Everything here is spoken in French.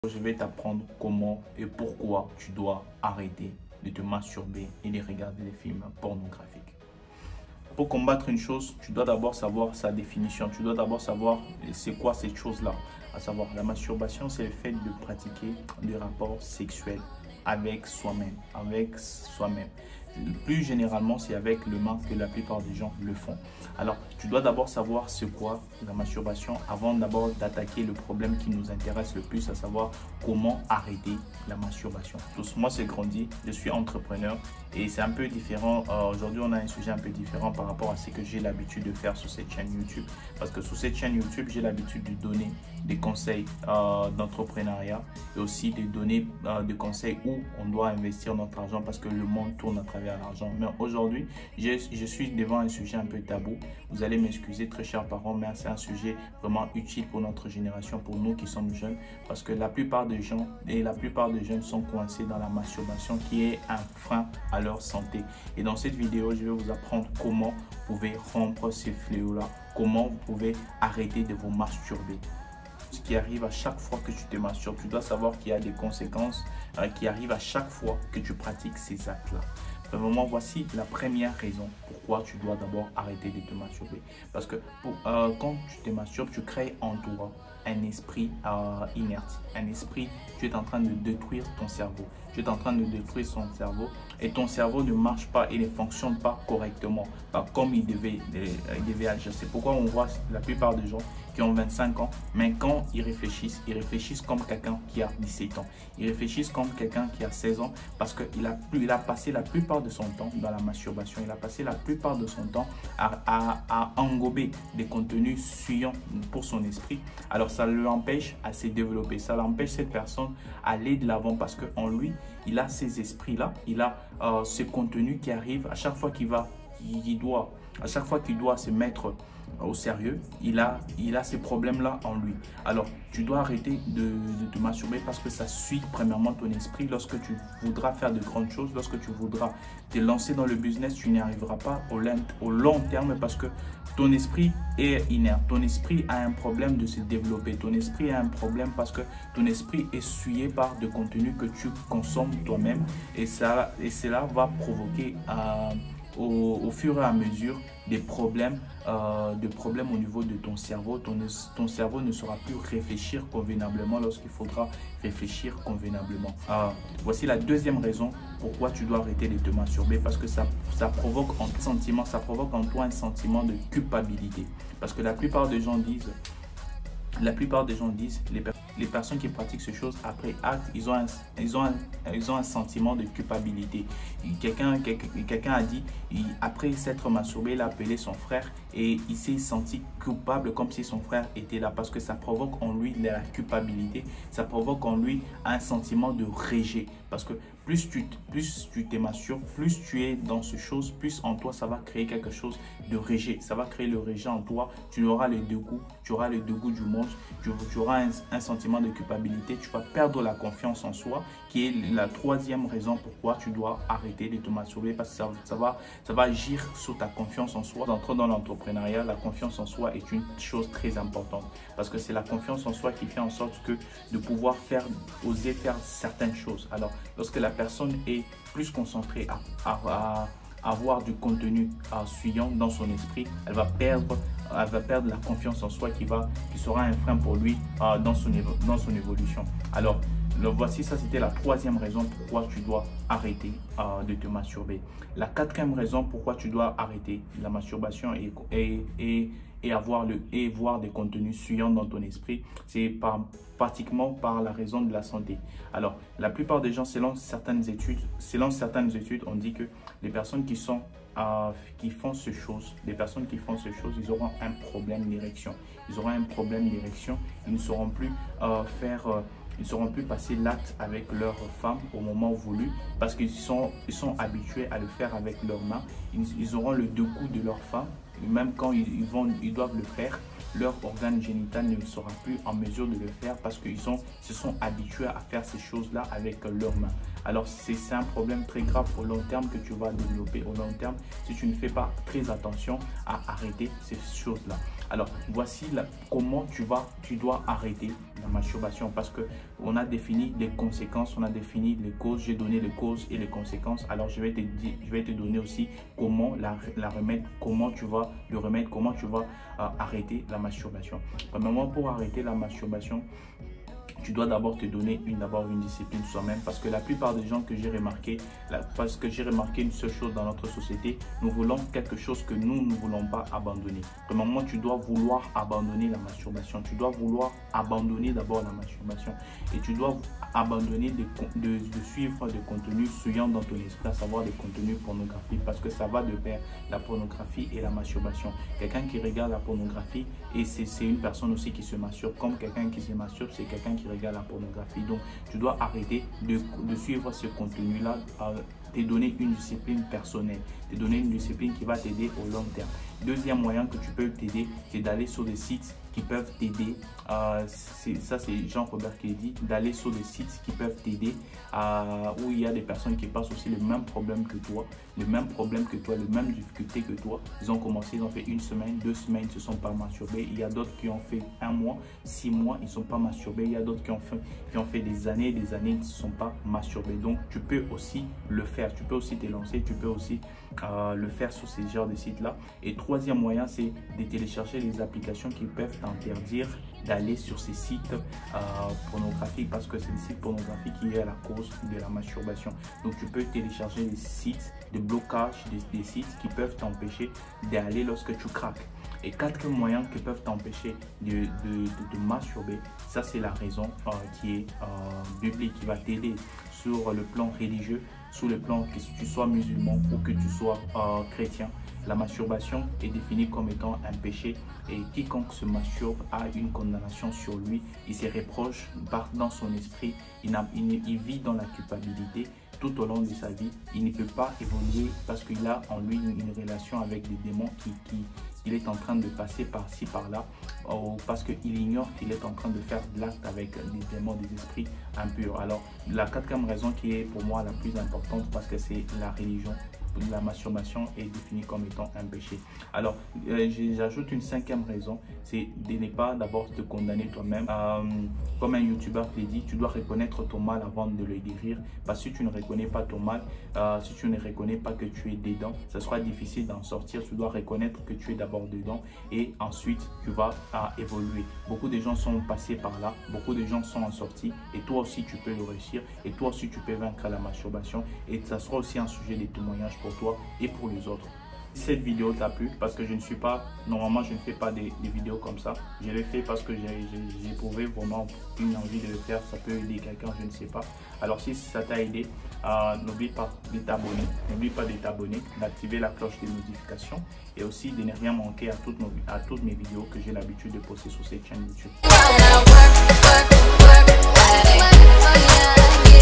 Je vais t'apprendre comment et pourquoi tu dois arrêter de te masturber et de regarder des films pornographiques. Pour combattre une chose, tu dois d'abord savoir sa définition. Tu dois d'abord savoir c'est quoi cette chose-là. À savoir, la masturbation, c'est le fait de pratiquer des rapports sexuels avec soi-même. Plus généralement, c'est avec le main que la plupart des gens le font. Alors, tu dois d'abord savoir c'est quoi la masturbation avant d'abord d'attaquer le problème qui nous intéresse le plus, à savoir comment arrêter la masturbation. Moi, c'est Grandi, je suis entrepreneur et c'est un peu différent. Aujourd'hui, on a un sujet un peu différent par rapport à ce que j'ai l'habitude de faire sur cette chaîne YouTube. Parce que sur cette chaîne YouTube, j'ai l'habitude de donner des conseils d'entrepreneuriat et aussi de donner des conseils où on doit investir notre argent parce que le monde tourne à travers l'argent. Mais aujourd'hui, je suis devant un sujet un peu tabou. Vous allez m'excuser, très chers parents, mais c'est un sujet vraiment utile pour notre génération, pour nous qui sommes jeunes, parce que la plupart des gens et la plupart des jeunes sont coincés dans la masturbation qui est un frein à leur santé. Et dans cette vidéo, je vais vous apprendre comment vous pouvez rompre ces fléaux-là, comment vous pouvez arrêter de vous masturber. Ce qui arrive à chaque fois que tu te masturbes, tu dois savoir qu'il y a des conséquences qui arrivent à chaque fois que tu pratiques ces actes-là. Vraiment, voici la première raison pourquoi tu dois d'abord arrêter de te masturber. Parce que quand tu te masturbes, tu crées en toi un esprit inerte. Un esprit, tu es en train de détruire ton cerveau. Tu es en train de détruire son cerveau et ton cerveau ne marche pas et ne fonctionne pas correctement, comme il devait agir. C'est pourquoi on voit la plupart des gens qui ont 25 ans, mais quand ils réfléchissent comme quelqu'un qui a 17 ans. Ils réfléchissent comme quelqu'un qui a 16 ans parce qu'il a passé la plupart de son temps dans la masturbation. Il a passé la plupart de son temps à engober des contenus suyants pour son esprit. Alors ça l'empêche à se développer. Ça l'empêche cette personne à aller de l'avant parce qu'en lui, il a ces esprits-là. Il a ce contenu qui arrive à chaque fois qu'il doit se mettre au sérieux, il a ces problèmes-là en lui. Alors, tu dois arrêter de te masturber parce que ça suit premièrement ton esprit. Lorsque tu voudras faire de grandes choses, lorsque tu voudras te lancer dans le business, tu n'y arriveras pas au long terme parce que ton esprit est inerte. Ton esprit a un problème de se développer. Ton esprit a un problème parce que ton esprit est souillé par des contenus que tu consommes toi-même et cela va provoquer au fur et à mesure des problèmes au niveau de ton cerveau. Ton cerveau ne saura plus réfléchir convenablement lorsqu'il faudra réfléchir convenablement. Voici la deuxième raison pourquoi tu dois arrêter de te masturber, parce que ça provoque en toi un sentiment de culpabilité. Parce que la plupart des gens disent, les personnes qui pratiquent ces choses après acte, ils ont un sentiment de culpabilité. Quelqu'un a dit, après s'être masturbé, il a appelé son frère et il s'est senti coupable comme si son frère était là parce que ça provoque en lui de la culpabilité, ça provoque en lui un sentiment de rejet parce que plus tu te masturbes, plus tu es dans ce chose, plus en toi ça va créer quelque chose de rejet, ça va créer le rejet en toi, tu auras le dégoût, du monde, tu auras un sentiment de culpabilité, tu vas perdre la confiance en soi qui est la troisième raison pourquoi tu dois arrêter de te masturber parce que ça va agir sur ta confiance en soi. Entrant dans l'entrepreneuriat, la confiance en soi est une chose très importante parce que c'est la confiance en soi qui fait en sorte que de pouvoir oser faire certaines choses. Alors, lorsque la personne est plus concentrée à avoir du contenu suivant dans son esprit, elle va perdre la confiance en soi qui sera un frein pour lui dans son évolution. Alors, voici, ça c'était la troisième raison pourquoi tu dois arrêter de te masturber. La quatrième raison pourquoi tu dois arrêter la masturbation et voir des contenus suivants dans ton esprit, c'est pratiquement par la raison de la santé. Alors, la plupart des gens, selon certaines études, on dit que les personnes qui font ces choses, ils auront un problème d'érection. Ils ne sauront plus ils ne sauront plus passer l'acte avec leur femme au moment voulu parce qu'ils sont habitués à le faire avec leurs mains. Ils auront le dégoût de leur femme. Même quand ils doivent le faire, leur organe génital ne sera plus en mesure de le faire parce qu'ils se sont habitués à faire ces choses-là avec leurs mains. Alors c'est un problème très grave au long terme que tu vas développer au long terme si tu ne fais pas très attention à arrêter ces choses-là. Alors, voici comment tu dois arrêter la masturbation, parce que on a défini les conséquences, on a défini les causes, j'ai donné les causes et les conséquences. Alors, je vais te donner aussi comment la remettre, comment tu vas le remettre, comment tu vas arrêter la masturbation. Premièrement, pour arrêter la masturbation, tu dois d'abord te donner une discipline soi-même, parce que la plupart des gens que j'ai remarqué, une seule chose dans notre société, nous voulons quelque chose que nous ne voulons pas abandonner. Premièrement, tu dois vouloir abandonner la masturbation, tu dois vouloir abandonner d'abord la masturbation et tu dois abandonner de suivre des contenus souillants dans ton esprit, à savoir des contenus pornographiques, parce que ça va de pair, la pornographie et la masturbation. Quelqu'un qui regarde la pornographie et c'est une personne aussi qui se masturbe, comme quelqu'un qui se masturbe, c'est quelqu'un qui regarde la pornographie. Donc tu dois arrêter de suivre ce contenu-là, te donner une discipline personnelle, te donner une discipline qui va t'aider au long terme. Deuxième moyen que tu peux t'aider, c'est d'aller sur des sites qui peuvent t'aider. Ça, c'est Jean-Robert qui dit, d'aller sur des sites qui peuvent t'aider, où il y a des personnes qui passent aussi le même problème que toi, les mêmes difficultés que toi. Ils ont commencé, ils ont fait 1 semaine, 2 semaines, ils ne se sont pas masturbés. Il y a d'autres qui ont fait 1 mois, 6 mois, ils ne sont pas masturbés. Il y a d'autres qui ont fait des années et des années, ils ne se sont pas masturbés. Donc, tu peux aussi le faire, tu peux aussi te lancer, tu peux aussi le faire sur ces genres de sites-là. Et troisième moyen, c'est de télécharger les applications qui peuvent t'interdire d'aller sur ces sites pornographiques, parce que c'est des sites pornographiques qui est à la cause de la masturbation. Donc tu peux télécharger des sites de blocage, des sites qui peuvent t'empêcher d'aller lorsque tu craques. Et 4 moyens qui peuvent t'empêcher de masturber, ça c'est la raison qui est biblique, qui va t'aider sur le plan religieux, sur le plan que tu sois musulman ou que tu sois chrétien. La masturbation est définie comme étant un péché et quiconque se masturbe a une condamnation sur lui. Il se reproche dans son esprit, il vit dans la culpabilité tout au long de sa vie. Il ne peut pas évoluer parce qu'il a en lui une relation avec des démons qu'il est en train de passer par-ci, par-là, parce qu'il ignore qu'il est en train de faire de l'acte avec des démons, des esprits impurs. Alors, la 4e raison qui est pour moi la plus importante, parce que c'est la religion, la masturbation est définie comme étant un péché. Alors, j'ajoute une 5e raison, c'est de ne pas d'abord te condamner toi-même. Comme un youtubeur te dit, tu dois reconnaître ton mal avant de le guérir, parce que si tu ne reconnais pas ton mal, si tu ne reconnais pas que tu es dedans, ça sera difficile d'en sortir. Tu dois reconnaître que tu es d'abord dedans et ensuite tu vas évoluer. Beaucoup de gens sont passés par là, beaucoup de gens sont en sortie et toi aussi tu peux le réussir et toi aussi tu peux vaincre la masturbation, et ça sera aussi un sujet de témoignage pour toi et pour les autres. Cette vidéo t'a plu, parce que normalement je ne fais pas des vidéos comme ça, je l'ai fait parce que j'ai éprouvé vraiment une envie de le faire. Ça peut aider quelqu'un, je ne sais pas. Alors si ça t'a aidé, n'oublie pas de t'abonner, d'activer la cloche de notification et aussi de ne rien manquer à toutes mes vidéos que j'ai l'habitude de poster sur cette chaîne YouTube.